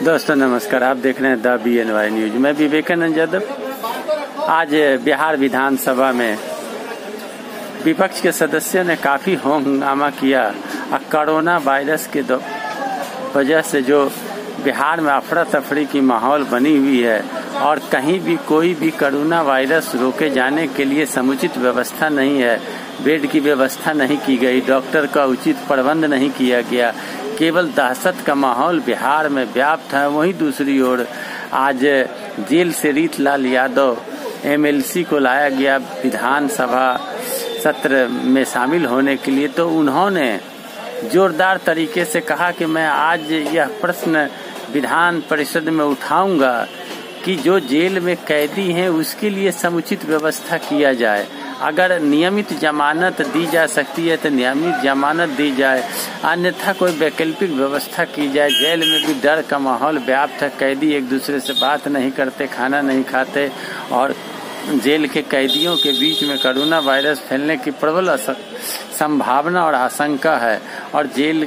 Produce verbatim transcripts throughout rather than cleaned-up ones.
दोस्तों नमस्कार, आप देख रहे हैं the B N Y news. मैं विवेकानंद यादव। आज बिहार विधानसभा में विपक्ष के सदस्यों ने काफी हंगामा किया। कोरोना वायरस के वजह से जो बिहार में अफरा तफरी की माहौल बनी हुई है और कहीं भी कोई भी कोरोना वायरस रोके जाने के लिए समुचित व्यवस्था नहीं है, बेड की व्यवस्था नहीं की गई, डॉक्टर का उचित प्रबंध नहीं किया गया, केवल दहशत का माहौल बिहार में व्याप्त है। वहीं दूसरी ओर आज जेल से Ritlal Yadav M L C को लाया गया विधानसभा सत्र में शामिल होने के लिए, तो उन्होंने जोरदार तरीके से कहा कि मैं आज यह प्रश्न विधान परिषद में उठाऊंगा कि जो जेल में कैदी हैं उसके लिए समुचित व्यवस्था किया जाए। अगर नियमित जमानत दी जा सकती है तो नियमित जमानत दी जाए, अन्यथा कोई वैकल्पिक व्यवस्था की जाए। जेल में भी डर का माहौल व्याप्त है, कैदी एक दूसरे से बात नहीं करते, खाना नहीं खाते और जेल के कैदियों के बीच में कोरोना वायरस फैलने की प्रबल संभावना और आशंका है। और जेल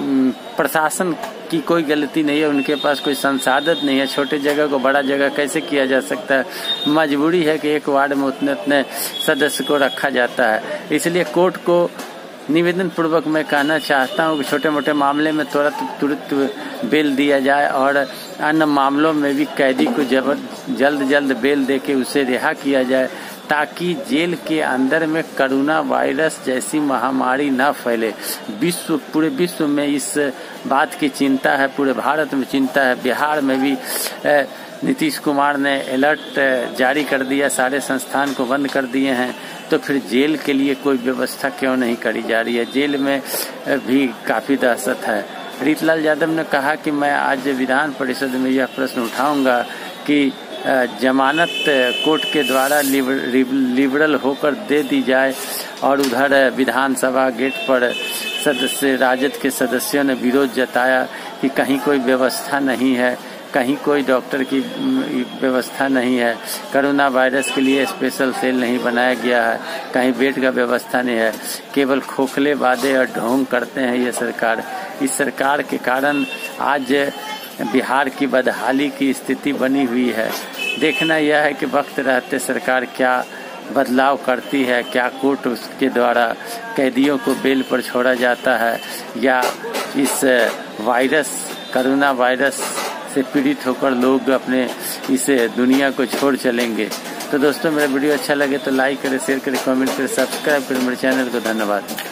प्रशासन की कोई गलती नहीं है, उनके पास कोई संसाधन नहीं है। छोटे जगह को बड़ा जगह कैसे किया जा सकता है? मजबूरी है कि एक वार्ड में उतने उतने सदस्य को रखा जाता है। इसलिए कोर्ट को निवेदन पूर्वक मैं कहना चाहता हूँ कि छोटे मोटे मामले में तुरंत तुरंत बेल दिया जाए और अन्य मामलों में भी कैदी को जबर जल्द जल्द बेल देके उसे रिहा किया जाए, ताकि जेल के अंदर में कोरोना वायरस जैसी महामारी न फैले। विश्व पूरे विश्व में इस बात की चिंता है, पूरे भारत में चिंता है। बिहार में भी नीतीश कुमार ने अलर्ट जारी कर दिया, सारे संस्थान को बंद कर दिए हैं। तो फिर जेल के लिए कोई व्यवस्था क्यों नहीं करी जा रही है? जेल में भी काफी दहशत है। रीतलाल यादव ने कहा कि मैं आज विधान परिषद में यह प्रश्न उठाऊंगा कि जमानत कोर्ट के द्वारा लिबरल होकर दे दी जाए। और उधर विधानसभा गेट पर सदस्य राजद के सदस्यों ने विरोध जताया कि कहीं कोई व्यवस्था नहीं है, कहीं कोई डॉक्टर की व्यवस्था नहीं है, कोरोना वायरस के लिए स्पेशल सेल नहीं बनाया गया है, कहीं बेड का व्यवस्था नहीं है, केवल खोखले वादे और ढोंग करते हैं ये सरकार। इस सरकार के कारण आज बिहार की बदहाली की स्थिति बनी हुई है। देखना यह है कि वक्त रहते सरकार क्या बदलाव करती है, क्या कोर्ट उसके द्वारा कैदियों को बेल पर छोड़ा जाता है या इस वायरस कोरोना वायरस से पीड़ित होकर लोग अपने इस दुनिया को छोड़ चलेंगे। तो दोस्तों, मेरा वीडियो अच्छा लगे तो लाइक करें, शेयर करें, कमेंट करें, सब्सक्राइब करें मेरे चैनल को। धन्यवाद।